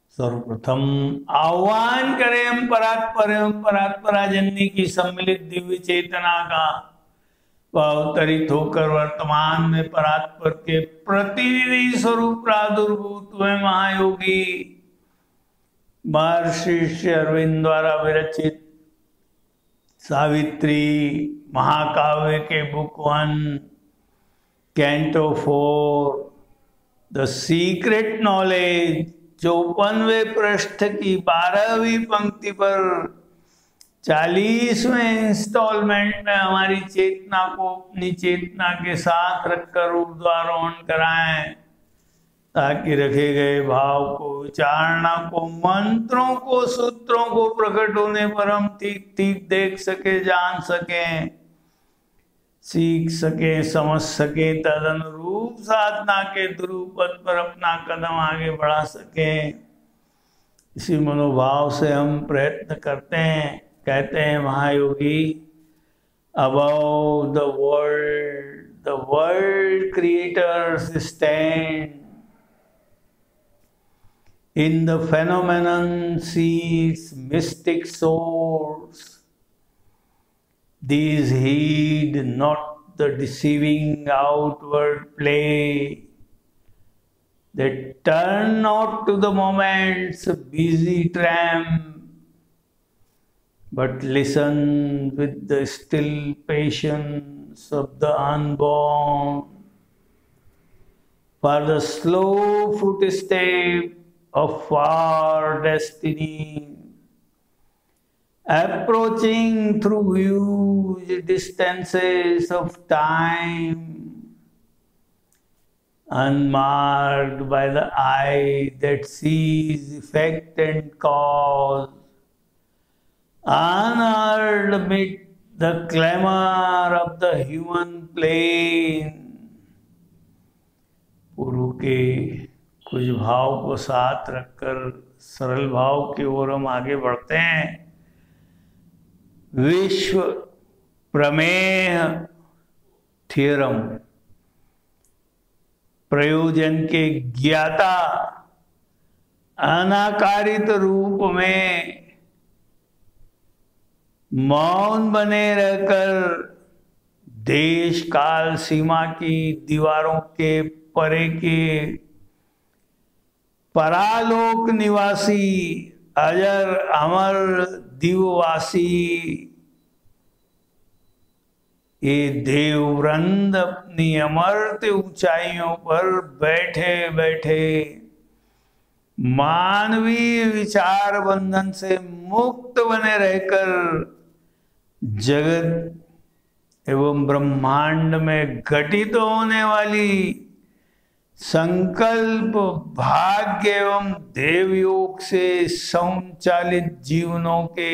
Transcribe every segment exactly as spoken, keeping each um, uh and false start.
सर्वप्रथम आह्वान करें हम परात्पर एवं परात्पराजन्य की सम्मिलित दिव्य चेतना का अवतरित होकर वर्तमान में परात्पर के प्रतिनिधि स्वरूप प्रादुर्भूत हुए महायोगी महर्षि श्री अरविंद द्वारा विरचित सावित्री महाकाव्य के book one canto four the secret knowledge चौपनवें पृष्ठ की बारहवीं पंक्ति पर चालीसवें इंस्टॉलमेंट में हमारी चेतना को अपनी चेतना के साथ रखकर ऊर्ध्वारोहण कराएं ताकि रखे गए भाव को, विचारणा को, मंत्रों को, सूत्रों को प्रकट होने पर हम ठीक ठीक देख सके, जान सकें, सीख सके, समझ सके, तदनुरूप साधना के ध्रुवपथ पर अपना कदम आगे बढ़ा सके। इसी मनोभाव से हम प्रयत्न करते हैं। कहते हैं महायोगी, above the world the world creators stand in the phenomenon sees mystic source. These heed not the deceiving outward play. They turn not to the moment's busy tramp, but listen with the still patience of the unborn for the slow footstep of far destiny, approaching through huge distances of time, unmarked by the eye that sees effect and cause, unheard amid the clamour of the human plane. पूर्व के कुछ भाव को साथ रखकर सरल भाव की ओर हम आगे बढ़ते हैं। विश्व प्रमेय थ्योरम प्रयोजन के ज्ञाता अनाकारित रूप में मौन बने रहकर देश काल सीमा की दीवारों के परे के परालोक निवासी अजर अमर दिववासी ये देववृंद अपनी अमर्त ऊंचाइयों पर बैठे बैठे मानवीय विचार बंधन से मुक्त बने रहकर जगत एवं ब्रह्मांड में घटित होने वाली संकल्प, भाग्य एवं देवयोग से संचालित जीवनों के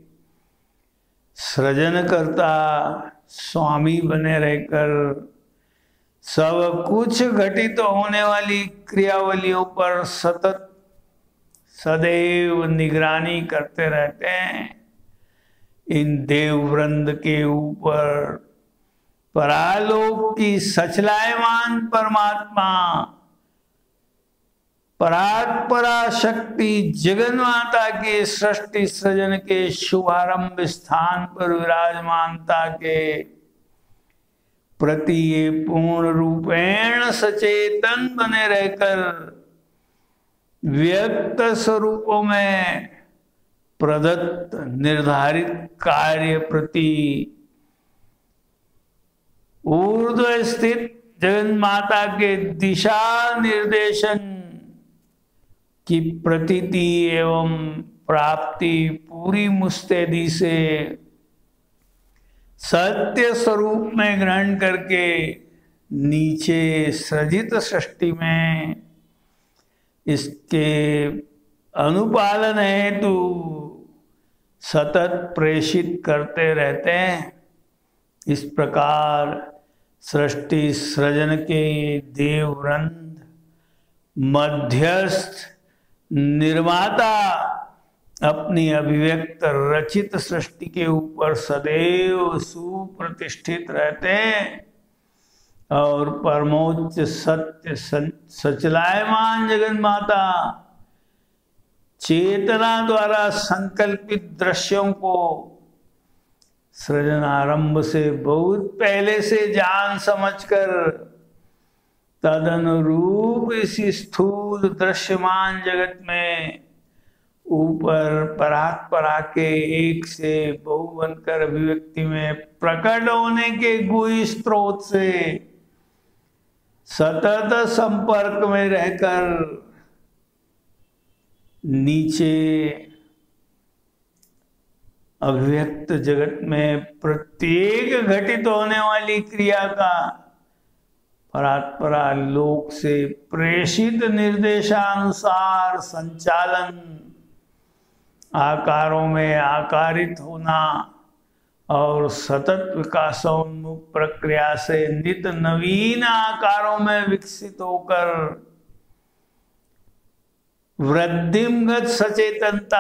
सृजनकर्ता स्वामी बने रहकर सब कुछ घटित होने वाली क्रियावलियों पर सतत सदैव निगरानी करते रहते हैं। इन देववृंद के ऊपर परालोक की सचलायमान परमात्मा परात्परा शक्ति जगन्माता के सृष्टि सृजन के शुभारंभ स्थान पर विराजमानता के प्रति ये पूर्ण रूपेण सचेतन बने रहकर व्यक्त स्वरूपों में प्रदत्त निर्धारित कार्य प्रति ऊर्ध्व स्थित जगन माता के दिशा निर्देशन की प्रतीति एवं प्राप्ति पूरी मुस्तैदी से सत्य स्वरूप में ग्रहण करके नीचे सृजित सृष्टि में इसके अनुपालन हेतु सतत प्रेषित करते रहते हैं। इस प्रकार सृष्टि सृजन के देववृंद मध्यस्थ निर्माता अपनी अभिव्यक्त रचित सृष्टि के ऊपर सदैव सुप्रतिष्ठित रहते हैं और परमोच्च सत्य सचलायमान जगन माता चेतना द्वारा संकल्पित दृश्यों को सृजन आरंभ से बहुत पहले से जान समझकर तदनुरूप इस स्थूल दृश्यमान जगत में ऊपर परात परा के एक से बहु बनकर अभिव्यक्ति में प्रकट होने के गुही स्रोत से सतत संपर्क में रहकर नीचे अभिव्यक्त जगत में प्रत्येक घटित होने वाली क्रिया का परात्परा लोक से प्रेषित निर्देशानुसार संचालन, आकारों में आकारित होना और सतत विकासोन्मुख प्रक्रिया से नित नवीन आकारों में विकसित होकर वृद्धिमगत सचेतनता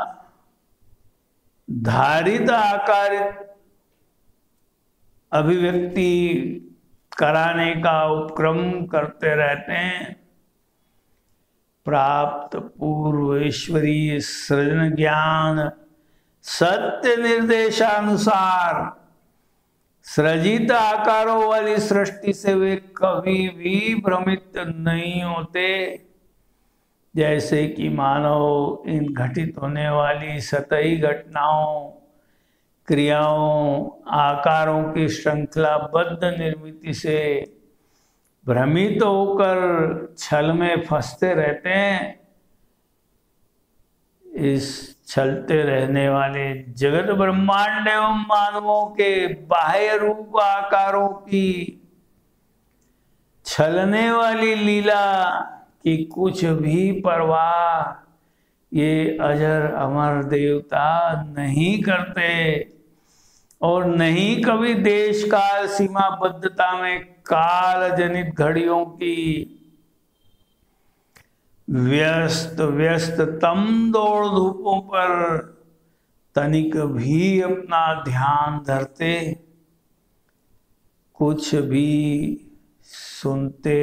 धारित आकारित अभिव्यक्ति कराने का उपक्रम करते रहते हैं। प्राप्त पूर्व ईश्वरीय सृजन ज्ञान सत्य निर्देशानुसार सृजित आकारों वाली सृष्टि से वे कभी भी भ्रमित नहीं होते। जैसे कि मानव इन घटित होने वाली सतही घटनाओं, क्रियाओं, आकारों की श्रृंखलाबद्ध निर्मिति से भ्रमित होकर छल में फंसते रहते हैं। इस छलते रहने वाले जगत ब्रह्मांड एवं मानवों के बाह्य रूप आकारों की छलने वाली लीला की कुछ भी परवाह ये अजर अमर देवता नहीं करते और नहीं कभी देश काल सीमाबद्धता में काल जनित घड़ियों की व्यस्त व्यस्त तम दौड़ धूपों पर तनिक भी अपना ध्यान धरते, कुछ भी सुनते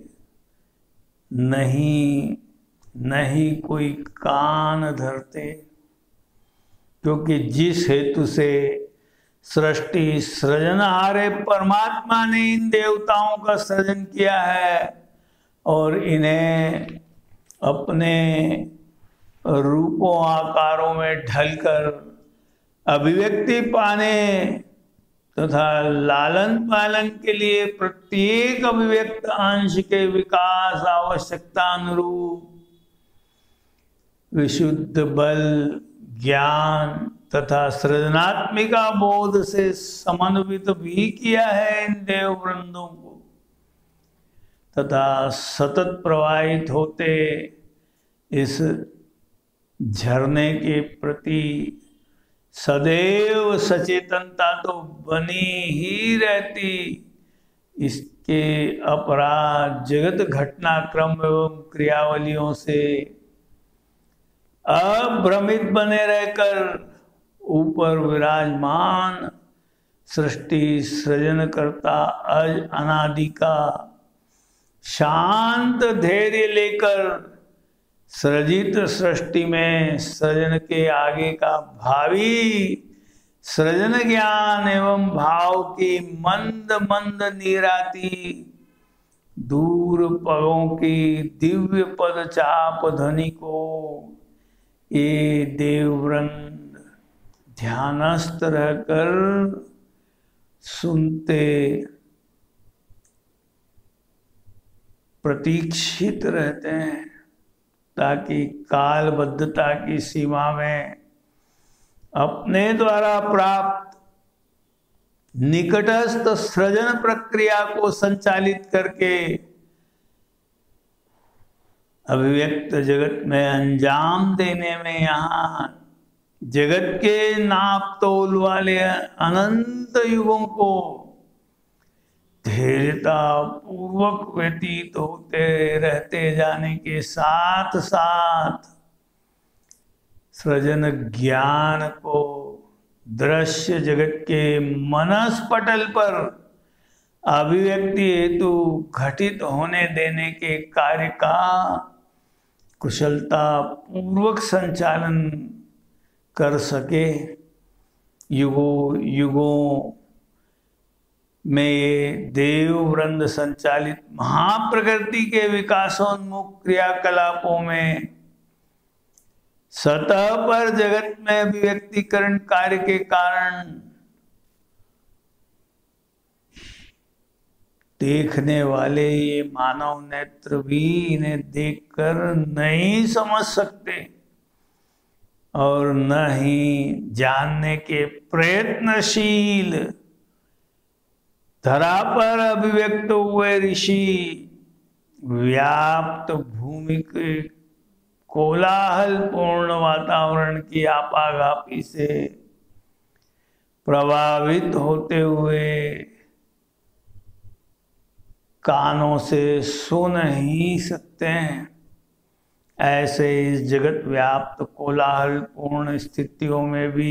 नहीं, नहीं कोई कान धरते। क्योंकि जिस हेतु से सृष्टि सृजनहारे परमात्मा ने इन देवताओं का सृजन किया है और इन्हें अपने रूपों आकारों में ढलकर अभिव्यक्ति पाने तथा लालन पालन के लिए प्रत्येक अभिव्यक्त अंश के विकास आवश्यकता अनुरूप विशुद्ध बल, ज्ञान तथा सृजनात्मिका बोध से समन्वित भी किया है इन देव वृंदों को तथा सतत प्रवाहित होते इस झरने के प्रति सदैव सचेतनता तो बनी ही रहती। इसके अपराध जगत घटनाक्रम एवं क्रियावलियों से अभ्रमित बने रहकर ऊपर विराजमान सृष्टि सृजनकर्ता अज अनादि का शांत धैर्य लेकर सृजित सृष्टि में सृजन के आगे का भावी सृजन ज्ञान एवं भाव की मंद मंद नीराती दूर पगों की दिव्य पद चाप ध्वनि को ये देववृंद ध्यानस्थ रहकर सुनते प्रतीक्षित रहते हैं ताकि कालबद्धता की सीमा में अपने द्वारा प्राप्त निकटस्थ सृजन प्रक्रिया को संचालित करके अभिव्यक्त जगत में अंजाम देने में यहाँ जगत के नाप तोल वाले अनंत युगों को धैर्यता पूर्वक व्यतीत होते रहते जाने के साथ साथ सृजन ज्ञान को दृश्य जगत के मनस पटल पर अभिव्यक्ति हेतु घटित होने देने के कार्य का कुशलता पूर्वक संचालन कर सके। युगों युगों में ये देव वृंद संचालित महाप्रकृति के विकासोन्मुख क्रियाकलापों में सतह पर जगत में अभिव्यक्तिकरण कार्य के कारण देखने वाले ये मानव नेत्र भी इन्हें देखकर नहीं समझ सकते और न ही जानने के प्रयत्नशील। धरा पर अभिव्यक्त हुए ऋषि व्याप्त भूमि के कोलाहल पूर्ण वातावरण की आपाधापी से प्रभावित होते हुए कानों से सुन ही सकते हैं। ऐसे इस जगत व्याप्त कोलाहल पूर्ण स्थितियों में भी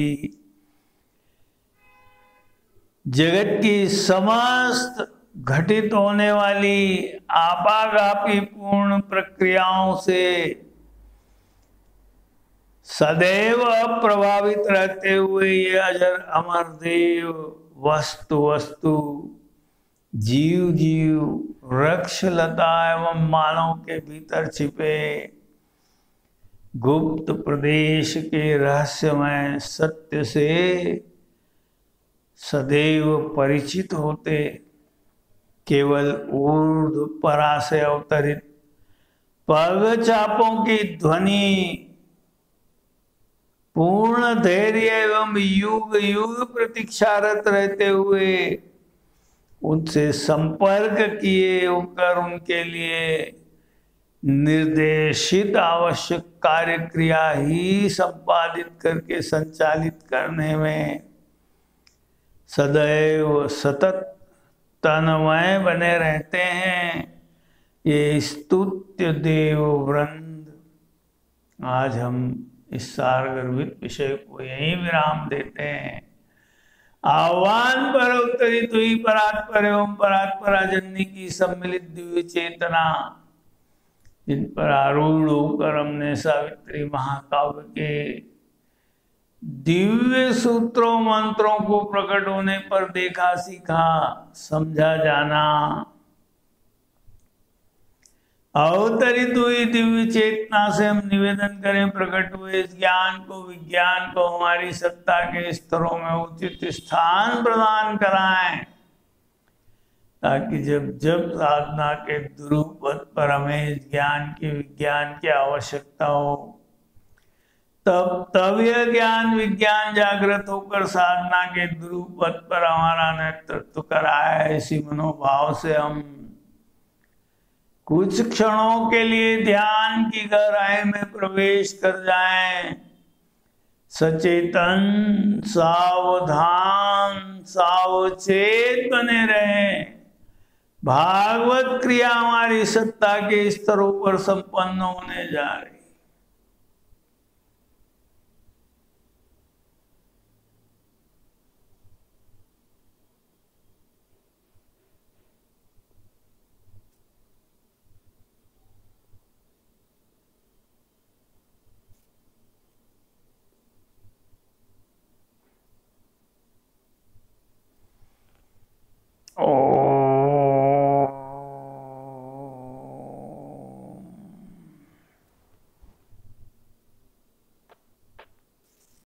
जगत की समस्त घटित होने वाली आपाधापी पूर्ण प्रक्रियाओं से सदैव प्रभावित रहते हुए ये अजर अमर देव वस्तु वस्तु जीव जीव वृक्ष लता एवं मानव के भीतर छिपे गुप्त प्रदेश के रहस्यमय सत्य से सदैव परिचित होते। केवल ऊर्ध्व परा से अवतरित पग चापों की ध्वनि पूर्ण धैर्य एवं युग युग प्रतीक्षारत रहते हुए उनसे संपर्क किए होकर उनके लिए निर्देशित आवश्यक कार्य क्रिया ही संपादित करके संचालित करने में सदैव सतत तन्मय बने रहते हैं ये स्तुत्य देव वृंद। आज हम इस सारगर्भित विषय को यही विराम देते हैं। आह्वान पर अवतरित हुई परात्पर एवं परात्परा जननी की सम्मिलित दिव्य चेतना जिन पर आरूढ़ होकर हमने सावित्री महाकाव्य के दिव्य सूत्रों मंत्रों को प्रकट होने पर देखा सीखा समझा जाना। अवतरित हुई दिव्य चेतना से हम निवेदन करें प्रकट हुए इस ज्ञान को विज्ञान को हमारी सत्ता के स्तरों में उचित स्थान प्रदान कराएं ताकि जब जब साधना के दुरुपद पर हमें इस ज्ञान की विज्ञान की आवश्यकता हो तब तब यह ज्ञान विज्ञान जागृत होकर साधना के दुरुपद पर हमारा नेतृत्व कराए। इसी मनोभाव से हम कुछ क्षणों के लिए ध्यान की गहराई में प्रवेश कर जाएं। सचेतन सावधान सावचेत बने रहें। भागवत क्रिया हमारी सत्ता के स्तरों पर संपन्न होने जा रही।